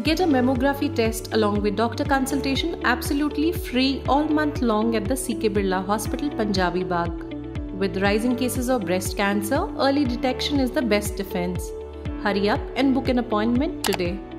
Get a mammography test along with doctor consultation absolutely free all month long at the CK Birla Hospital, Punjabi Bagh. With rising cases of breast cancer, early detection is the best defense. Hurry up and book an appointment today.